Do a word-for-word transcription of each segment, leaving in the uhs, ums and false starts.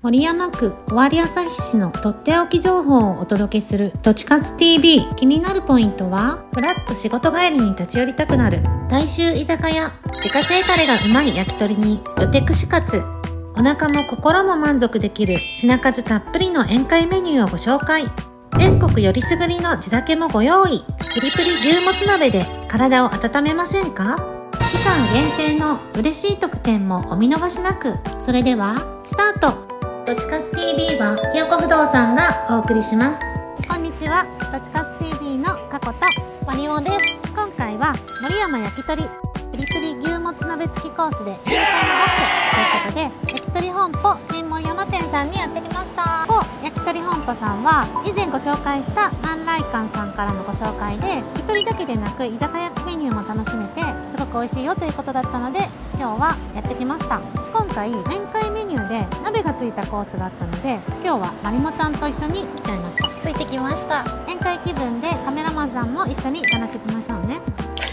守山区尾張旭市のとっておき情報をお届けするどちかつ ティービー。 気になるポイントは、ふらっと仕事帰りに立ち寄りたくなる大衆居酒屋、自家製タレがうまい焼き鳥にどて串カツ、お腹も心も満足できる品数たっぷりの宴会メニューをご紹介。全国よりすぐりの地酒もご用意。プリプリ牛もつ鍋で体を温めませんか？期間限定の嬉しい特典もお見逃しなく。それではスタート。どちかつ ティービー はひよこ不動産がお送りします。 こんにちは、どちかつ ティービー のかことマリオです。 今回は森山焼き鳥プリプリ牛もつ鍋付きコースで宴会のボックということで、焼き鳥本舗新森山店さんにやってきました。お焼き鳥本舗さんは以前ご紹介した万来館さんからのご紹介で、焼き鳥だけでなく居酒屋メニューも楽しめてすごく美味しいよということだったので、今日はやってきました。今回宴会メニューで鍋がついたコースがあったので、今日はまりもちゃんと一緒に来ちゃいました。 ついてきました。 宴会気分でカメラマンさんも一緒に楽しみましょうね。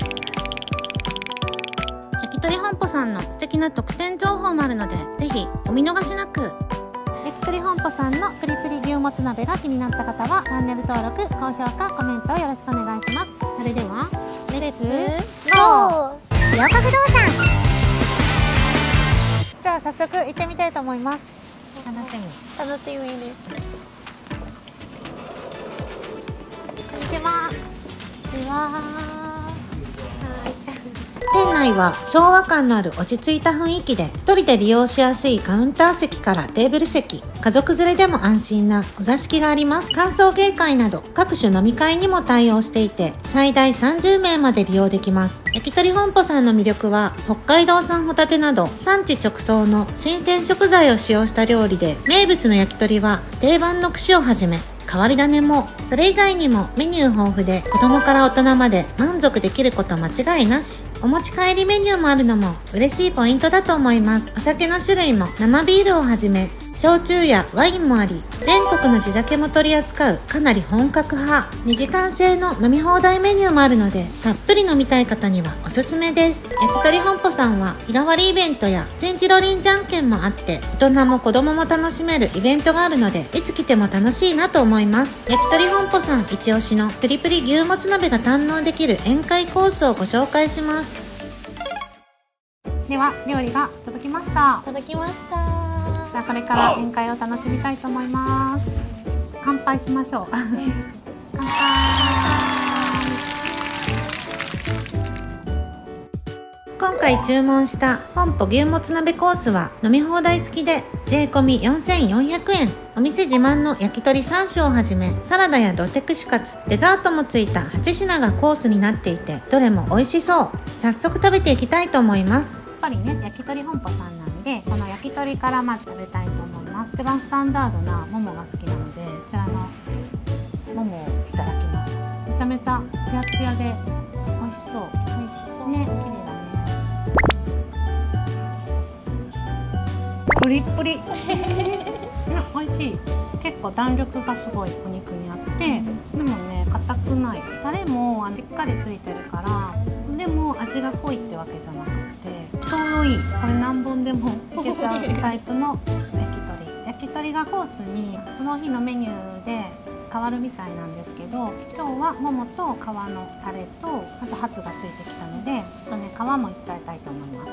焼き鳥本舗さんの素敵な特典情報もあるので、ぜひお見逃しなく。 焼き鳥本舗さんのプリプリ牛もつ鍋が気になった方はチャンネル登録、高評価、コメントをよろしくお願いします。それではレッツゴーひよこ不動産。では早速行ってみたいと思います。楽しみ楽しみです。 こんにちは。こんにちは。 店内は昭和感のある落ち着いた雰囲気で、一人で利用しやすいカウンター席からテーブル席、家族連れでも安心なお座敷があります。歓送迎会など各種飲み会にも対応していて、最大さんじゅうめいまで利用できます。焼き鳥本舗さんの魅力は、北海道産ホタテなど産地直送の新鮮食材を使用した料理で、名物の焼き鳥は定番の串をはじめ変わり種も、それ以外にもメニュー豊富で、子供から大人まで満足できること間違いなし。お持ち帰りメニューもあるのも嬉しいポイントだと思います。お酒の種類も生ビールをはじめ焼酎やワインもあり、全国の地酒も取り扱うかなり本格派。にじかん制の飲み放題メニューもあるので、たっぷり飲みたい方にはおすすめです。焼き鳥本舗さんは日替わりイベントやチェンジロリンじゃんけんもあって、大人も子供も楽しめるイベントがあるので、いつ来ても楽しいなと思います。焼き鳥本舗さん一押しのプリプリ牛もつ鍋が堪能できる宴会コースをご紹介します。 では料理が届きました。 届きました。 じゃあこれから宴会を楽しみたいと思います。乾杯しましょう。ちょっと乾杯。 今回注文した本舗牛もつ鍋コースは飲み放題付きで税込みよんせんよんひゃくえん。お店自慢の焼き鳥さんしょうをはじめ、サラダやどて串カツ、デザートもついたはちしながコースになっていて、どれも美味しそう。早速食べていきたいと思います。 やっぱりね、焼き鳥本舗さんなんで、この焼き鳥からまず食べたいと思います。一番スタンダードなももが好きなので、こちらのももをいただきます。めちゃめちゃツヤツヤで美味しそう。 美味しそうね、綺麗だね。プリップリ。美味しい。結構弾力がすごいお肉にあって、でもね、硬くない。タレもしっかりついてるから、でも味が濃いってわけじゃなくて、ちょうどいい。これ何本でもいけちゃうタイプの焼き鳥。焼き鳥がコースにその日のメニューで変わるみたいなんですけど、今日はももと皮のタレと、あとハツがついてきたので、ちょっとね、皮もいっちゃいたいと思います。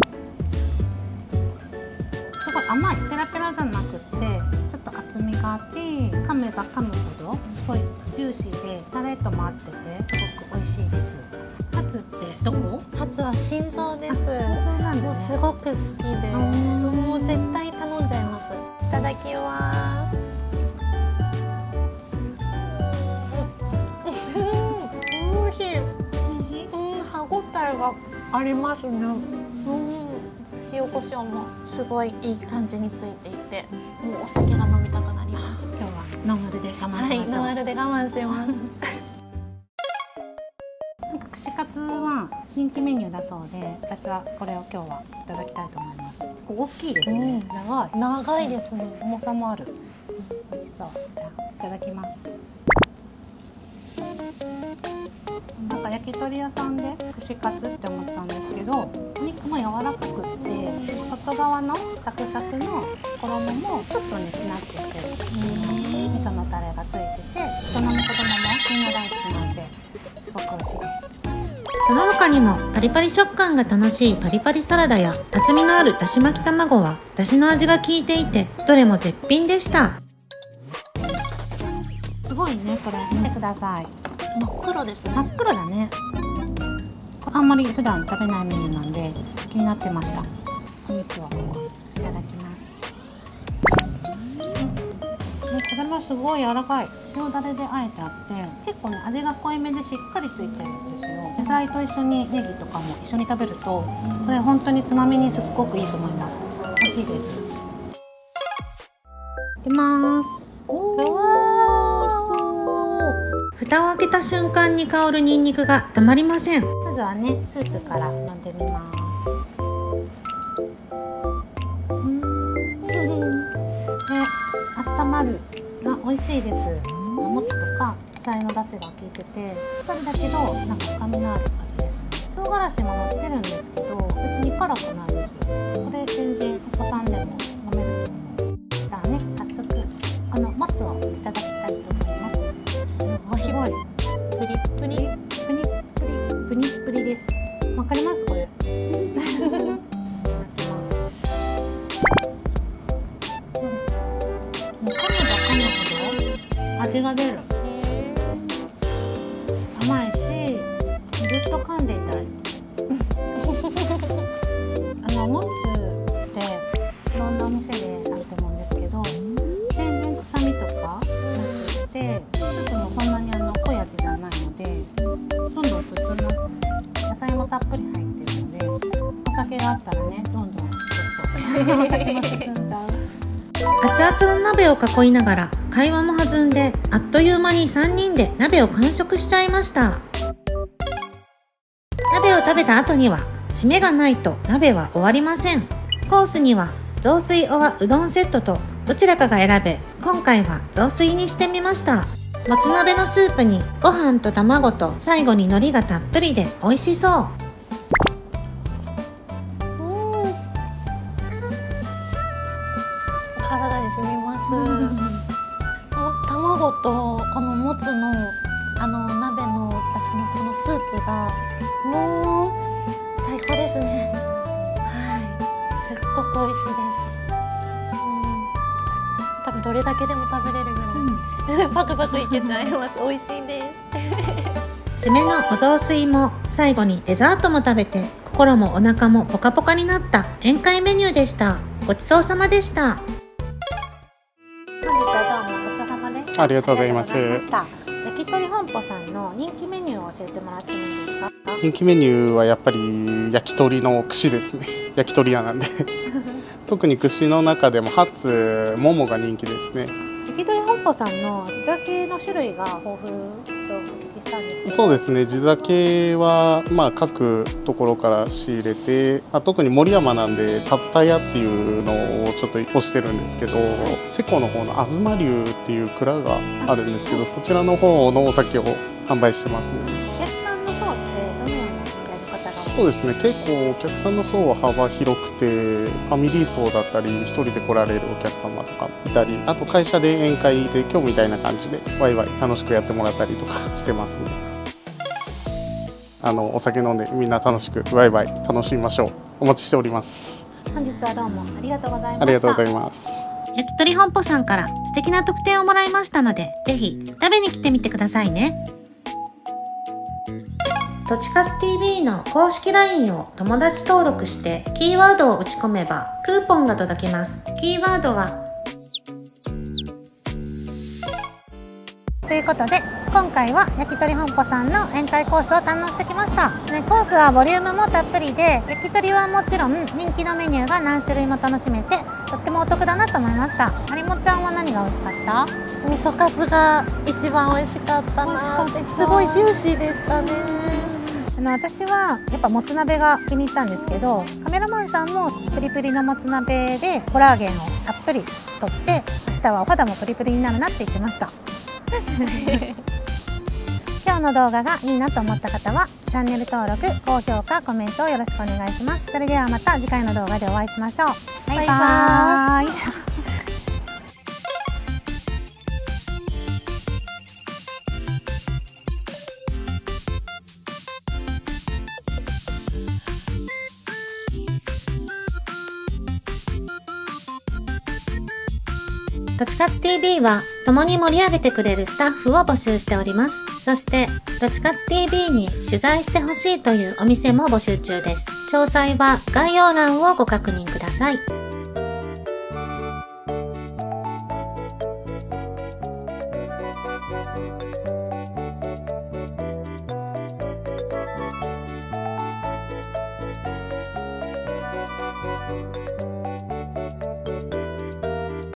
すごい甘い、ペラペラじゃなくってちょっと厚みがあって、噛めば噛むほどすごいジューシーで、タレとも合っててすごく美味しいです。ハツってどこ？ ハツは心臓です。 そうなんもうですね。 すごく好きで、もう絶対頼んじゃいます。いただきます。うん、美味しい。 美味しい？ うん、歯ごたえがありますね。うん、塩コショウもすごいいい感じについていて、もうお酒が飲みたくなります。 今日はノンアルで我慢しましょう。 はい、ノンアルで我慢します。 なんか串カツは人気メニューだそうで、私はこれを今日はいただきたいと思います。大きいですね。長い。 長いですね。 重さもある。美味しそう。じゃあいただきます。 なんか焼き鳥屋さんで串カツって思ったんですけど、お肉も柔らかくって外側のサクサクの衣もちょっとねしなっとしてる。味噌のタレがついてて、大人も子供もみんな大好きなんですごく美味しいです。 その他にもパリパリ食感が楽しいパリパリサラダや厚みのあるだし巻き卵はだしの味が効いていてどれも絶品でした。 すごいね、これ見てください。 真っ黒ですね。 真っ黒だね。あんまり普段食べないメニューなんで気になってました。お肉をいただきます。ね、これもすごい柔らかい。塩だれであえてあって結構ね味が濃いめでしっかりついてるんですよ。野菜と一緒にネギとかも一緒に食べるとこれ本当につまみにすっごくいいと思います。美味しいです。いきます。おー、美味しそう。 蓋を開けた瞬間に香るニンニクがたまりません。 まずはねスープから飲んでみます。うんね、温まる。あ、美味しいです。もつとか野菜の出汁が効いててあっさりだけどなんか深みのある味ですね。唐辛子も乗ってるんですけど別に辛くないです。これ全然お子さんでも飲めると思う。じゃあね早速このもつをいただきたいと思います。すごい広い。 プリップリ。 プニップリプニップリです。わかりますこれ？味が出る。甘いしずっと噛んでいたい。あのもつっていろんなお店であると思うんですけど全然臭みとかなくてスープもそんなにあの濃い味じゃないのでどんどん進む。野菜もたっぷり入ってるのでお酒があったらねどんどんちょっとお酒も進んじゃう。 熱々の鍋を囲いながら会話も弾んであっという間にさんにんで鍋を完食しちゃいました。鍋を食べた後には締めがないと鍋は終わりません。コースには雑炊おはうどんセットとどちらかが選べ今回は雑炊にしてみました。もつ鍋のスープにご飯と卵と最後に海苔がたっぷりで美味しそう。 体に染みます。卵とこのもつのあの鍋の出汁のそのスープがもう最高ですね。はい、すっごく美味しいです。うん、多分どれだけでも食べれるぐらい、うん、パクパクいけちゃいます。美味しいです。 締めのお雑炊も最後にデザートも食べて心もお腹もポカポカになった宴会メニューでした。ごちそうさまでした。 本日はどうもごちそうさまでした。 ありがとうございます。 焼き鳥本舗さんの人気メニューを教えてもらってもいいですか？ 人気メニューはやっぱり焼き鳥の串ですね。焼き鳥屋なんで特に串の中でもハツ、ももが人気ですね。 焼き鳥本舗さんの地酒の種類が豊富とお聞きしたんですけど。 そうですね、地酒はまあ各ところから仕入れて、まあ、特に森山なんで竜田屋っていうのをちょっと推してるんですけど、瀬古の方の東龍っていう蔵があるんですけど、そちらの方のお酒を販売してますね。 お客さんの層ってどのような年代の方が多い？ そうですね、結構お客さんの層は幅広くて、ファミリー層だったり一人で来られるお客様とかいたり、あと会社で宴会で今日みたいな感じでワイワイ楽しくやってもらったりとかしてますね。あのお酒飲んでみんな楽しくワイワイ楽しみましょう。お待ちしております。 本日はどうもありがとうございました。 ありがとうございます。 焼き鳥本舗さんから素敵な特典をもらいましたのでぜひ食べに来てみてくださいね。とちかす ティーブイ の公式 ライン を友達登録してキーワードを打ち込めばクーポンが届きます。キーワードはということで今回は焼き鳥本舗さんの宴会コースを堪能してきました、ね、コースはボリュームもたっぷりで焼き鳥はもちろん人気のメニューが何種類も楽しめてとってもお得だなと思いました。はりもちゃんは何が美味しかった？ 味噌カツが一番美味しかったなって。すごいジューシーでしたね。 あの私はやっぱもつ鍋が気に入ったんですけど、カメラマンさんもプリプリのもつ鍋でコラーゲンをたっぷりとって明日はお肌もプリプリになるなって言ってました今日日の動画がいいなと思った方はチャンネル登録、高評価、コメントをよろしくお願いします。それではまた次回の動画でお会いしましょう。バイバーイ。 バイバとちかつ ティービー は共に盛り上げてくれるスタッフを募集しております。そして、とちかつ ティービー に取材してほしいというお店も募集中です。詳細は概要欄をご確認ください。 イ